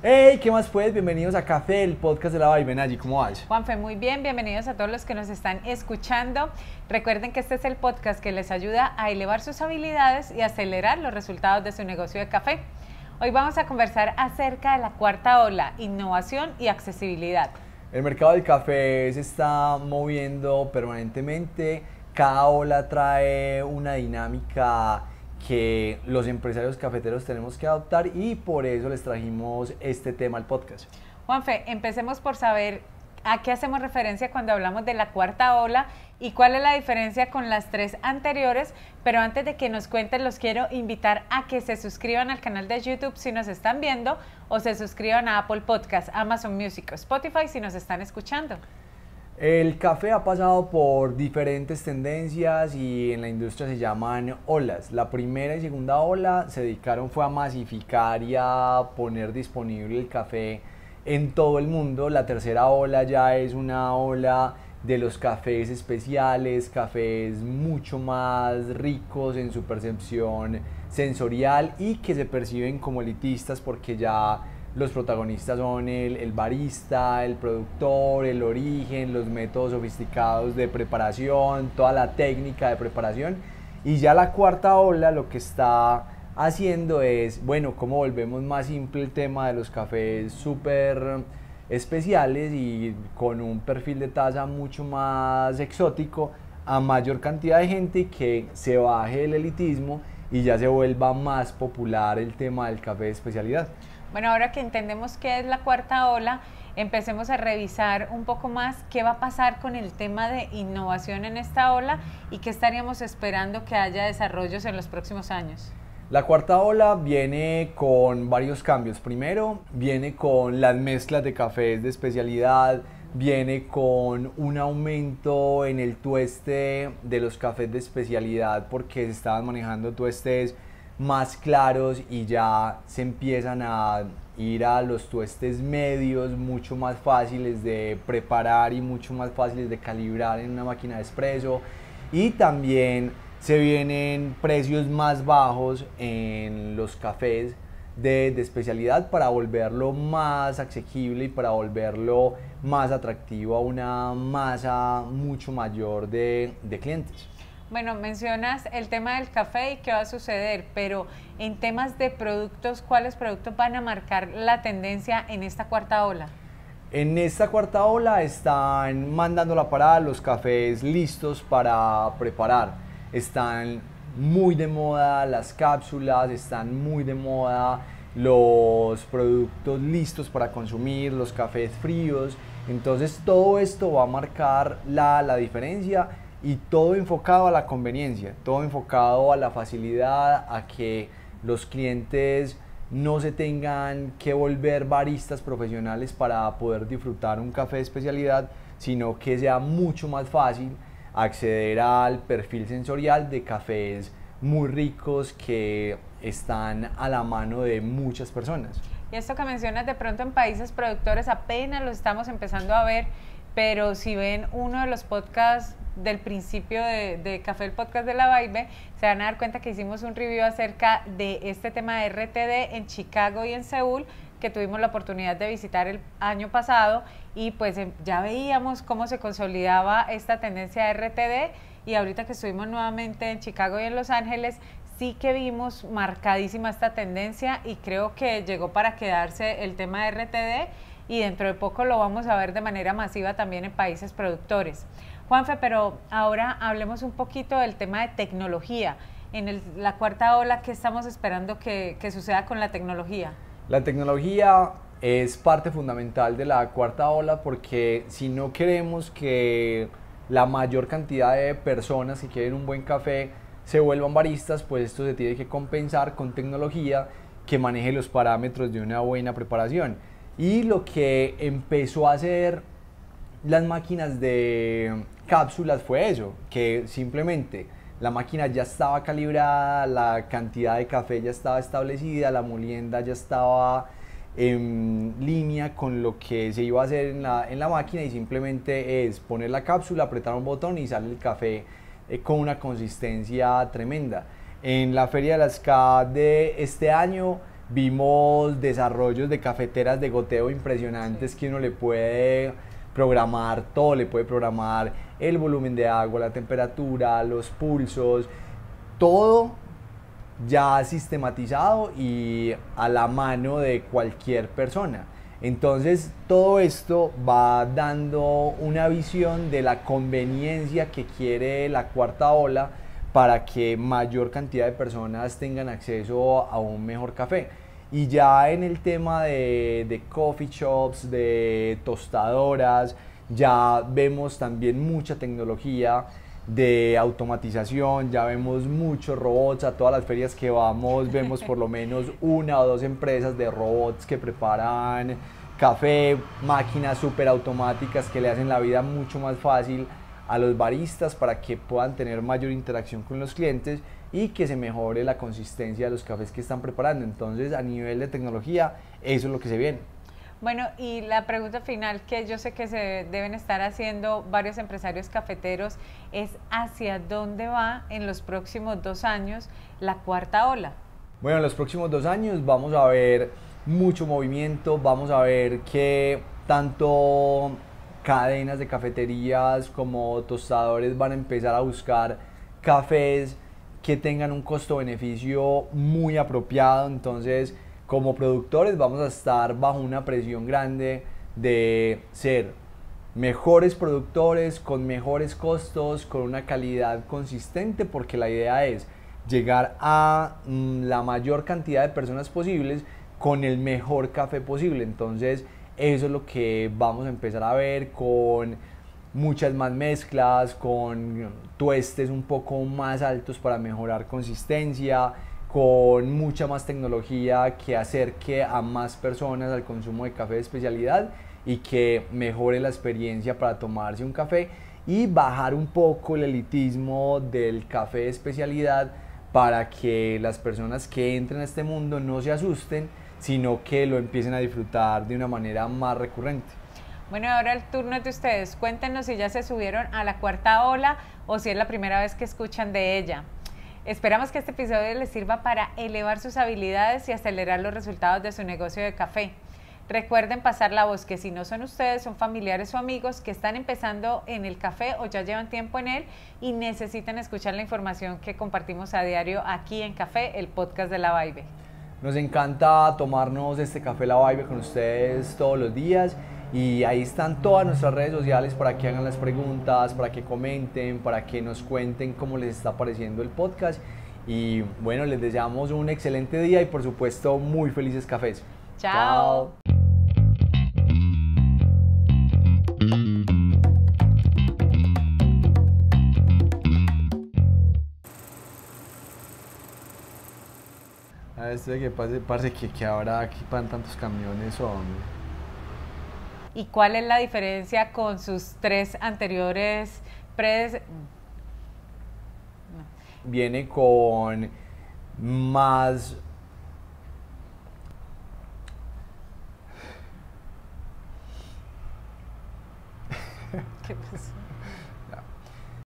Hey, ¿qué más pues? Bienvenidos a Café, el podcast de la Vibe. Nayi, ¿cómo vas? Juanfe, muy bien, bienvenidos a todos los que nos están escuchando. Recuerden que este es el podcast que les ayuda a elevar sus habilidades y acelerar los resultados de su negocio de café. Hoy vamos a conversar acerca de la cuarta ola, innovación y accesibilidad. El mercado del café se está moviendo permanentemente, cada ola trae una dinámica que los empresarios cafeteros tenemos que adoptar y por eso les trajimos este tema al podcast. Juanfe, empecemos por saber a qué hacemos referencia cuando hablamos de la cuarta ola y cuál es la diferencia con las tres anteriores, pero antes de que nos cuenten los quiero invitar a que se suscriban al canal de YouTube si nos están viendo o se suscriban a Apple Podcast, Amazon Music o Spotify si nos están escuchando. El café ha pasado por diferentes tendencias y en la industria se llaman olas. La primera y segunda ola se dedicaron fue a masificar y a poner disponible el café en todo el mundo. La tercera ola ya es una ola de los cafés especiales, cafés mucho más ricos en su percepción sensorial y que se perciben como elitistas porque ya los protagonistas son el barista, el productor, el origen, los métodos sofisticados de preparación, toda la técnica de preparación. Y ya la cuarta ola lo que está haciendo es, bueno, cómo volvemos más simple el tema de los cafés súper especiales y con un perfil de taza mucho más exótico a mayor cantidad de gente y que se baje el elitismo y ya se vuelva más popular el tema del café de especialidad. Bueno, ahora que entendemos qué es la cuarta ola, empecemos a revisar un poco más qué va a pasar con el tema de innovación en esta ola y qué estaríamos esperando que haya desarrollos en los próximos años. La cuarta ola viene con varios cambios. Primero, viene con las mezclas de cafés de especialidad, viene con un aumento en el tueste de los cafés de especialidad porque se estaban manejando tuestes más claros y ya se empiezan a ir a los tuestes medios mucho más fáciles de preparar y mucho más fáciles de calibrar en una máquina de espresso, y también se vienen precios más bajos en los cafés de especialidad para volverlo más asequible y para volverlo más atractivo a una masa mucho mayor de clientes. Bueno, mencionas el tema del café y qué va a suceder, pero en temas de productos, ¿cuáles productos van a marcar la tendencia en esta cuarta ola? En esta cuarta ola están mandando la parada los cafés listos para preparar. Están muy de moda las cápsulas, están muy de moda los productos listos para consumir, los cafés fríos. Entonces todo esto va a marcar la diferencia. Y todo enfocado a la conveniencia, todo enfocado a la facilidad, a que los clientes no se tengan que volver baristas profesionales para poder disfrutar un café de especialidad, sino que sea mucho más fácil acceder al perfil sensorial de cafés muy ricos que están a la mano de muchas personas. Y esto que mencionas de pronto en países productores apenas lo estamos empezando a ver, pero si ven uno de los podcasts del principio de Café, el podcast de la Vibe, se van a dar cuenta que hicimos un review acerca de este tema de RTD en Chicago y en Seúl, que tuvimos la oportunidad de visitar el año pasado, y pues ya veíamos cómo se consolidaba esta tendencia de RTD, y ahorita que estuvimos nuevamente en Chicago y en Los Ángeles, sí que vimos marcadísima esta tendencia y creo que llegó para quedarse el tema de RTD y dentro de poco lo vamos a ver de manera masiva también en países productores. Juanfe, pero ahora hablemos un poquito del tema de tecnología. En la cuarta ola, ¿qué estamos esperando que suceda con la tecnología? La tecnología es parte fundamental de la cuarta ola porque si no queremos que la mayor cantidad de personas que quieren un buen café se vuelvan baristas, pues esto se tiene que compensar con tecnología que maneje los parámetros de una buena preparación. Y lo que empezó a hacer las máquinas de cápsulas fue eso, que simplemente la máquina ya estaba calibrada, la cantidad de café ya estaba establecida, la molienda ya estaba en línea con lo que se iba a hacer en la máquina y simplemente es poner la cápsula, apretar un botón y sale el café con una consistencia tremenda. En la Feria de la SCA de este año vimos desarrollos de cafeteras de goteo impresionantes Sí. que uno le puede programar todo, le puede programar el volumen de agua, la temperatura, los pulsos, todo ya sistematizado y a la mano de cualquier persona. Entonces todo esto va dando una visión de la conveniencia que quiere la cuarta ola para que mayor cantidad de personas tengan acceso a un mejor café. Y ya en el tema de coffee shops, de tostadoras, ya vemos también mucha tecnología de automatización, ya vemos muchos robots, a todas las ferias que vamos vemos por lo menos una o dos empresas de robots que preparan café, máquinas súper automáticas que le hacen la vida mucho más fácil a los baristas para que puedan tener mayor interacción con los clientes y que se mejore la consistencia de los cafés que están preparando. Entonces, a nivel de tecnología, eso es lo que se viene. Bueno, y la pregunta final que yo sé que se deben estar haciendo varios empresarios cafeteros es ¿hacia dónde va en los próximos 2 años la cuarta ola? Bueno, en los próximos 2 años vamos a ver mucho movimiento, vamos a ver que tanto cadenas de cafeterías como tostadores van a empezar a buscar cafés que tengan un costo-beneficio muy apropiado. Entonces, como productores vamos a estar bajo una presión grande de ser mejores productores, con mejores costos, con una calidad consistente, porque la idea es llegar a la mayor cantidad de personas posibles con el mejor café posible. Entonces eso es lo que vamos a empezar a ver con muchas más mezclas, con tuestes un poco más altos para mejorar consistencia, con mucha más tecnología que acerque a más personas al consumo de café de especialidad y que mejore la experiencia para tomarse un café y bajar un poco el elitismo del café de especialidad para que las personas que entren a este mundo no se asusten, sino que lo empiecen a disfrutar de una manera más recurrente. Bueno, ahora el turno es de ustedes. Cuéntenos si ya se subieron a la cuarta ola o si es la primera vez que escuchan de ella. Esperamos que este episodio les sirva para elevar sus habilidades y acelerar los resultados de su negocio de café. Recuerden pasar la voz, que si no son ustedes, son familiares o amigos que están empezando en el café o ya llevan tiempo en él y necesitan escuchar la información que compartimos a diario aquí en Café, el podcast de La Vibe. Nos encanta tomarnos este café La Vibe con ustedes todos los días y ahí están todas nuestras redes sociales para que hagan las preguntas, para que comenten, para que nos cuenten cómo les está pareciendo el podcast y bueno, les deseamos un excelente día y por supuesto muy felices cafés. Chao. A esto de que pase que ahora aquí van tantos camiones, hombre. ¿Y cuál es la diferencia con sus 3 anteriores predes? Viene con más... ¿Qué pasó?